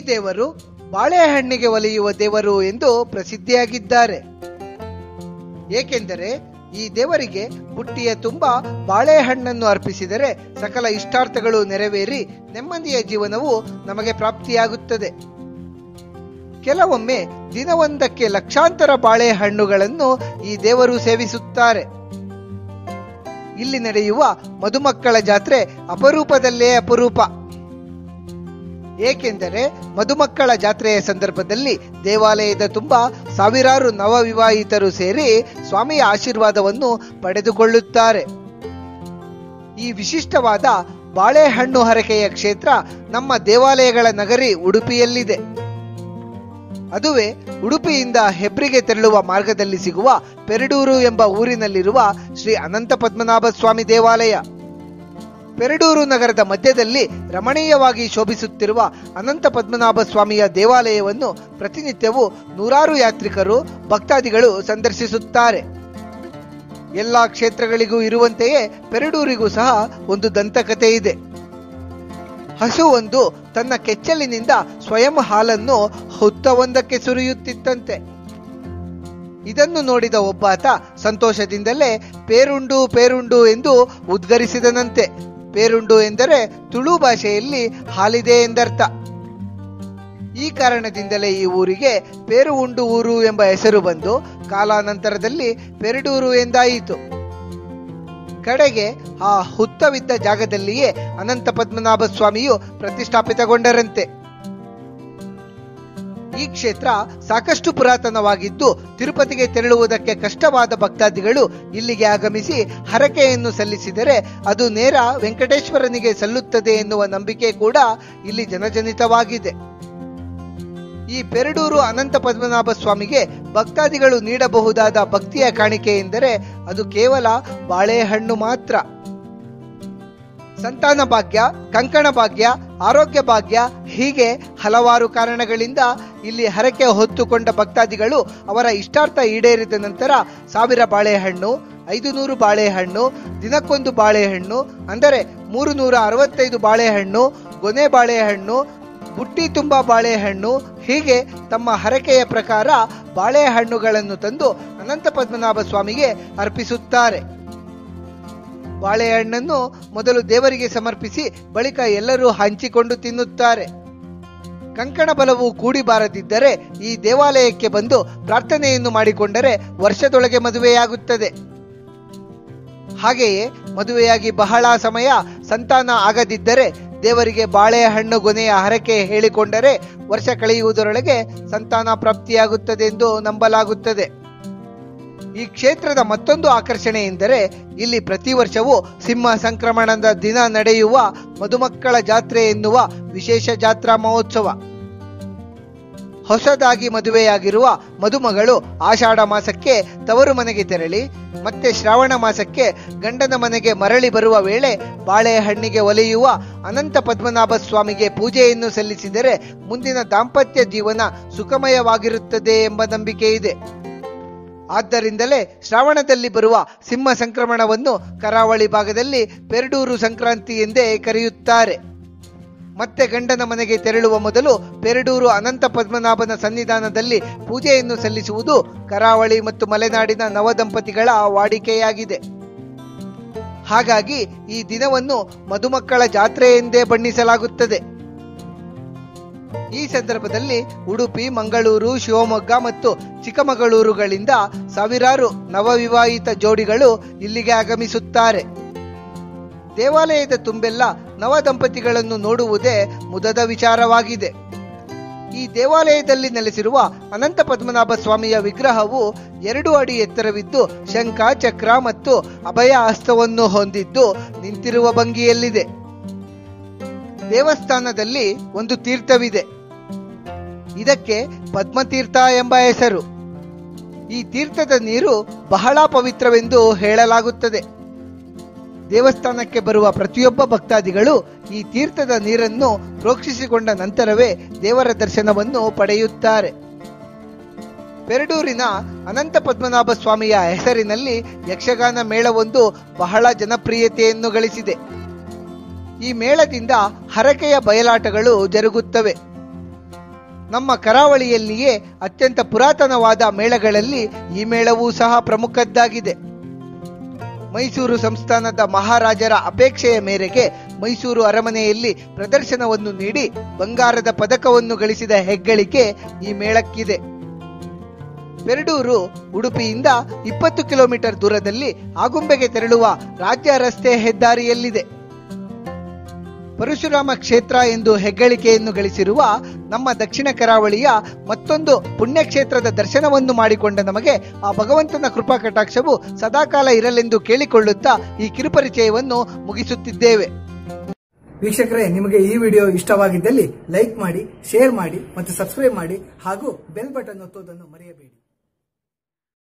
ದೇವರು ಬಾಳೆಹಣ್ಣಿಗೆ ಒಲಿಯುವ ದೇವರು ಎಂದು ಪ್ರಸಿದ್ಧಿಯಾಗಿದ್ದಾರೆ. ಏಕೆಂದರೆ ಈ ದೇವರಿಗೆ ಬುಟ್ಟಿಯ ತುಂಬ ಬಾಳೆಹಣ್ಣನ್ನು ಅರ್ಪಿಸಿದರೆ ಸಕಲ ಇಷ್ಟಾರ್ಥಗಳು ನೆರವೇರಿ ನೆಮ್ಮದಿಯ ಜೀವನವು ನಮಗೆ ಪ್ರಾಪ್ತಿಯಾಗುತ್ತದೆ. ಕೆಲವೊಮ್ಮೆ ದಿನವೊಂದಕ್ಕೆ ಲಕ್ಷಾಂತರ ಬಾಳೆಹಣ್ಣುಗಳನ್ನು ಈ ದೇವರು ಸೇವಿಸುತ್ತಾರೆ. ಇಲ್ಲಿ ನಡೆಯುವ ಮಧುಮಕ್ಕಳ ಜಾತ್ರೆ ಅಪರೂಪದಲ್ಲೇ ಅಪರೂಪ. ಏಕೆಂದರೆ ಮಧುಮಕ್ಕಳ ಜಾತ್ರೆಯ ಸಂದರ್ಭದಲ್ಲಿ ದೇವಾಲಯದ ತುಂಬ ಸಾವಿರಾರು ನವವಿವಾಹಿತರು ಸೇರಿ ಸ್ವಾಮಿಯ ಆಶೀರ್ವಾದವನ್ನು ಪಡೆದುಕೊಳ್ಳುತ್ತಾರೆ. ಈ ವಿಶಿಷ್ಟವಾದ ಬಾಳೆಹಣ್ಣು ಹರಕೆಯ ಕ್ಷೇತ್ರ ನಮ್ಮ ದೇವಾಲಯಗಳ ನಗರಿ ಉಡುಪಿಯಲ್ಲಿದೆ. ಅದುವೇ ಉಡುಪಿಯಿಂದ ಹೆಬ್ರಿಗೆ ತೆರಳುವ ಮಾರ್ಗದಲ್ಲಿ ಸಿಗುವ ಪೆರಡೂರು ಎಂಬ ಊರಿನಲ್ಲಿರುವ ಶ್ರೀ ಅನಂತ ಪದ್ಮನಾಭ ಸ್ವಾಮಿ ದೇವಾಲಯ. ಪೆರಡೂರು ನಗರದ ಮಧ್ಯದಲ್ಲಿ ರಮಣೀಯವಾಗಿ ಶೋಭಿಸುತ್ತಿರುವ ಅನಂತ ಪದ್ಮನಾಭ ಸ್ವಾಮಿಯ ದೇವಾಲಯವನ್ನು ಪ್ರತಿನಿತ್ಯವೂ ನೂರಾರು ಯಾತ್ರಿಕರು ಭಕ್ತಾದಿಗಳು ಸಂದರ್ಶಿಸುತ್ತಾರೆ. ಎಲ್ಲ ಕ್ಷೇತ್ರಗಳಿಗೂ ಇರುವಂತೆಯೇ ಪೆರಡೂರಿಗೂ ಸಹ ಒಂದು ದಂತಕಥೆ ಇದೆ. ಹಸುವೊಂದು ತನ್ನ ಕೆಚ್ಚಲಿನಿಂದ ಸ್ವಯಂ ಹಾಲನ್ನು ಹುತ್ತವೊಂದಕ್ಕೆ ಸುರಿಯುತ್ತಿತ್ತಂತೆ. ಇದನ್ನು ನೋಡಿದ ಒಬ್ಬಾತ ಸಂತೋಷದಿಂದಲೇ ಪೇರುಂಡು ಪೇರುಂಡು ಎಂದು ಉದ್ಗರಿಸಿದನಂತೆ. ಪೇರುಂಡು ಎಂದರೆ ತುಳು ಭಾಷೆಯಲ್ಲಿ ಹಾಲಿದೆ ಎಂದರ್ಥ. ಈ ಕಾರಣದಿಂದಲೇ ಈ ಊರಿಗೆ ಪೇರು ಉಂಡು ಊರು ಎಂಬ ಹೆಸರು ಬಂದು ಕಾಲಾನಂತರದಲ್ಲಿ ಪೆರಡೂರು ಎಂದಾಯಿತು. ಕಡೆಗೆ ಆ ಹುತ್ತವಿದ್ದ ಜಾಗದಲ್ಲಿಯೇ ಅನಂತ ಪದ್ಮನಾಭ ಸ್ವಾಮಿಯು ಪ್ರತಿಷ್ಠಾಪಿತಗೊಂಡರಂತೆ. ಈ ಕ್ಷೇತ್ರ ಸಾಕಷ್ಟು ಪುರಾತನವಾಗಿದ್ದು ತಿರುಪತಿಗೆ ತೆರಳುವುದಕ್ಕೆ ಕಷ್ಟವಾದ ಭಕ್ತಾದಿಗಳು ಇಲ್ಲಿಗೆ ಆಗಮಿಸಿ ಹರಕೆಯನ್ನು ಸಲ್ಲಿಸಿದರೆ ಅದು ನೇರ ವೆಂಕಟೇಶ್ವರನಿಗೆ ಸಲ್ಲುತ್ತದೆ ಎನ್ನುವ ನಂಬಿಕೆ ಕೂಡ ಇಲ್ಲಿ ಜನಜನಿತವಾಗಿದೆ. ಈ ಪೆರಡೂರು ಅನಂತ ಪದ್ಮನಾಭ ಸ್ವಾಮಿಗೆ ಭಕ್ತಾದಿಗಳು ನೀಡಬಹುದಾದ ಭಕ್ತಿಯ ಕಾಣಿಕೆ ಎಂದರೆ ಅದು ಕೇವಲ ಬಾಳೆಹಣ್ಣು ಮಾತ್ರ. ಸಂತಾನ ಭಾಗ್ಯ, ಕಂಕಣ ಭಾಗ್ಯ, ಆರೋಗ್ಯ ಭಾಗ್ಯ ಹೀಗೆ ಹಲವಾರು ಕಾರಣಗಳಿಂದ ಇಲ್ಲಿ ಹರಕೆ ಹೊತ್ತುಕೊಂಡ ಭಕ್ತಾದಿಗಳು ಅವರ ಇಷ್ಟಾರ್ಥ ಈಡೇರಿದ ನಂತರ 1000 ಬಾಳೆಹಣ್ಣು, 500 ಬಾಳೆಹಣ್ಣು, ದಿನಕ್ಕೊಂದು ಬಾಳೆಹಣ್ಣು ಅಂದರೆ 365 ಬಾಳೆಹಣ್ಣು, ಗೊನೆ ಬಾಳೆಹಣ್ಣು, ಬುಟ್ಟಿ ತುಂಬ ಬಾಳೆಹಣ್ಣು ಹೀಗೆ ತಮ್ಮ ಹರಕೆಯ ಪ್ರಕಾರ ಬಾಳೆಹಣ್ಣುಗಳನ್ನು ತಂದು ಅನಂತ ಪದ್ಮನಾಭ ಸ್ವಾಮಿಗೆ ಅರ್ಪಿಸುತ್ತಾರೆ. ಬಾಳೆಹಣ್ಣನ್ನು ಮೊದಲು ದೇವರಿಗೆ ಸಮರ್ಪಿಸಿ ಬಳಿಕ ಎಲ್ಲರೂ ಹಂಚಿಕೊಂಡು ತಿನ್ನುತ್ತಾರೆ. ಕಂಕಣ ಬಲವು ಕೂಡಿ ಬಾರದಿದ್ದರೆ ಈ ದೇವಾಲಯಕ್ಕೆ ಬಂದು ಪ್ರಾರ್ಥನೆಯನ್ನು ಮಾಡಿಕೊಂಡರೆ ವರ್ಷದೊಳಗೆ ಮದುವೆಯಾಗುತ್ತದೆ. ಹಾಗೆಯೇ ಮದುವೆಯಾಗಿ ಬಹಳ ಸಮಯ ಸಂತಾನ ಆಗದಿದ್ದರೆ ದೇವರಿಗೆ ಬಾಳೆಹಣ್ಣು ಗೊನೆಯ ಹರಕೆ ಹೇಳಿಕೊಂಡರೆ ವರ್ಷ ಕಳೆಯುವುದರೊಳಗೆ ಸಂತಾನ ಪ್ರಾಪ್ತಿಯಾಗುತ್ತದೆ ಎಂದು ನಂಬಲಾಗುತ್ತದೆ. ಈ ಕ್ಷೇತ್ರದ ಮತ್ತೊಂದು ಆಕರ್ಷಣೆ ಎಂದರೆ ಇಲ್ಲಿ ಪ್ರತಿ ವರ್ಷವೂ ಸಿಂಹ ಸಂಕ್ರಮಣದ ದಿನ ನಡೆಯುವ ಮಧುಮಕ್ಕಳ ಜಾತ್ರೆ ಎನ್ನುವ ವಿಶೇಷ ಜಾತ್ರಾ ಮಹೋತ್ಸವ. ಹೊಸದಾಗಿ ಮದುವೆಯಾಗಿರುವ ಮದುಮಗಳು ಆಷಾಢ ಮಾಸಕ್ಕೆ ತವರು ಮನೆಗೆ ತೆರಳಿ ಮತ್ತೆ ಶ್ರಾವಣ ಮಾಸಕ್ಕೆ ಗಂಡನ ಮನೆಗೆ ಮರಳಿ ಬರುವ ವೇಳೆ ಬಾಳೆಹಣ್ಣಿಗೆ ಒಲೆಯುವ ಅನಂತ ಪದ್ಮನಾಭ ಸ್ವಾಮಿಗೆ ಪೂಜೆಯನ್ನು ಸಲ್ಲಿಸಿದರೆ ಮುಂದಿನ ದಾಂಪತ್ಯ ಜೀವನ ಸುಖಮಯವಾಗಿರುತ್ತದೆ ಎಂಬ ನಂಬಿಕೆ ಇದೆ. ಆದ್ದರಿಂದಲೇ ಶ್ರಾವಣದಲ್ಲಿ ಬರುವ ಸಿಂಹ ಸಂಕ್ರಮಣವನ್ನು ಕರಾವಳಿ ಭಾಗದಲ್ಲಿ ಪೆರಡೂರು ಸಂಕ್ರಾಂತಿ ಎಂದೇ ಕರೆಯುತ್ತಾರೆ. ಮತ್ತೆ ಗಂಡನ ಮನೆಗೆ ತೆರಳುವ ಮೊದಲು ಪೆರಡೂರು ಅನಂತ ಪದ್ಮನಾಭನ ಸನ್ನಿಧಾನದಲ್ಲಿ ಪೂಜೆಯನ್ನು ಸಲ್ಲಿಸುವುದು ಕರಾವಳಿ ಮತ್ತು ಮಲೆನಾಡಿನ ನವದಂಪತಿಗಳ ವಾಡಿಕೆಯಾಗಿದೆ. ಹಾಗಾಗಿ ಈ ದಿನವನ್ನು ಮಧುಮಕ್ಕಳ ಜಾತ್ರೆ ಎಂದೇ ಬಣ್ಣಿಸಲಾಗುತ್ತದೆ. ಈ ಸಂದರ್ಭದಲ್ಲಿ ಉಡುಪಿ, ಮಂಗಳೂರು, ಶಿವಮೊಗ್ಗ ಮತ್ತು ಚಿಕ್ಕಮಗಳೂರುಗಳಿಂದ ಸಾವಿರಾರು ನವವಿವಾಹಿತ ಜೋಡಿಗಳು ಇಲ್ಲಿಗೆ ಆಗಮಿಸುತ್ತಾರೆ. ದೇವಾಲಯದ ತುಂಬೆಲ್ಲ ನವ ದಂಪತಿಗಳನ್ನು ನೋಡುವುದೇ ಮುದದ ವಿಚಾರವಾಗಿದೆ. ಈ ದೇವಾಲಯದಲ್ಲಿ ನೆಲೆಸಿರುವ ಅನಂತ ಪದ್ಮನಾಭ ಸ್ವಾಮಿಯ ವಿಗ್ರಹವು 2 ಅಡಿ ಎತ್ತರವಿದ್ದು ಶಂಖ, ಚಕ್ರ ಮತ್ತು ಅಭಯ ಹಸ್ತವನ್ನು ಹೊಂದಿದ್ದು ನಿಂತಿರುವ ಭಂಗಿಯಲ್ಲಿದೆ. ದೇವಸ್ಥಾನದಲ್ಲಿ ಒಂದು ತೀರ್ಥವಿದೆ. ಇದಕ್ಕೆ ಪದ್ಮತೀರ್ಥ ಎಂಬ ಹೆಸರು. ಈ ತೀರ್ಥದ ನೀರು ಬಹಳ ಪವಿತ್ರವೆಂದು ಹೇಳಲಾಗುತ್ತದೆ. ದೇವಸ್ಥಾನಕ್ಕೆ ಬರುವ ಪ್ರತಿಯೊಬ್ಬ ಭಕ್ತಾದಿಗಳು ಈ ತೀರ್ಥದ ನೀರನ್ನು ಪ್ರೋಕ್ಷಿಸಿಕೊಂಡ ನಂತರವೇ ದೇವರ ದರ್ಶನವನ್ನು ಪಡೆಯುತ್ತಾರೆ. ಪೆರಡೂರಿನ ಅನಂತ ಪದ್ಮನಾಭ ಸ್ವಾಮಿಯ ಹೆಸರಿನಲ್ಲಿ ಯಕ್ಷಗಾನ ಮೇಳವೊಂದು ಬಹಳ ಜನಪ್ರಿಯತೆಯನ್ನು ಗಳಿಸಿದೆ. ಈ ಮೇಳದಿಂದ ಹರಕೆಯ ಬಯಲಾಟಗಳು ಜರುಗುತ್ತವೆ. ನಮ್ಮ ಕರಾವಳಿಯಲ್ಲಿಯೇ ಅತ್ಯಂತ ಪುರಾತನವಾದ ಮೇಳಗಳಲ್ಲಿ ಈ ಮೇಳವೂ ಸಹ ಪ್ರಮುಖದ್ದಾಗಿದೆ. ಮೈಸೂರು ಸಂಸ್ಥಾನದ ಮಹಾರಾಜರ ಅಪೇಕ್ಷೆಯ ಮೇರೆಗೆ ಮೈಸೂರು ಅರಮನೆಯಲ್ಲಿ ಪ್ರದರ್ಶನವನ್ನು ನೀಡಿ ಬಂಗಾರದ ಪದಕವನ್ನು ಗಳಿಸಿದ ಹೆಗ್ಗಳಿಕೆ ಈ ಮೇಳಕ್ಕಿದೆ. ಪೆರಡೂರು ಉಡುಪಿಯಿಂದ 20 ಕಿಲೋಮೀಟರ್ ದೂರದಲ್ಲಿ ಆಗುಂಬೆಗೆ ತೆರಳುವ ರಾಜ್ಯ ರಸ್ತೆ ಹೆದ್ದಾರಿಯಲ್ಲಿದೆ. ಪರಶುರಾಮ ಕ್ಷೇತ್ರ ಎಂದು ಹೆಗ್ಗಳಿಕೆಯನ್ನು ಗಳಿಸಿರುವ ನಮ್ಮ ದಕ್ಷಿಣ ಕರಾವಳಿಯ ಮತ್ತೊಂದು ಪುಣ್ಯಕ್ಷೇತ್ರದ ದರ್ಶನವನ್ನು ಮಾಡಿಕೊಂಡ ನಮಗೆ ಆ ಭಗವಂತನ ಕೃಪಾ ಕಟಾಕ್ಷವು ಸದಾಕಾಲ ಇರಲೆಂದು ಕೇಳಿಕೊಳ್ಳುತ್ತಾ ಈ ಕಿರುಪರಿಚಯವನ್ನು ಮುಗಿಸುತ್ತಿದ್ದೇವೆ. ವೀಕ್ಷಕರೇ, ನಿಮಗೆ ಈ ವಿಡಿಯೋ ಇಷ್ಟವಾಗಿದ್ದಲ್ಲಿ ಲೈಕ್ ಮಾಡಿ, ಶೇರ್ ಮಾಡಿ ಮತ್ತು ಸಬ್ಸ್ಕ್ರೈಬ್ ಮಾಡಿ ಹಾಗೂ ಬೆಲ್ ಬಟನ್ ಒತ್ತುವುದನ್ನು ಮರೆಯಬೇಡಿ.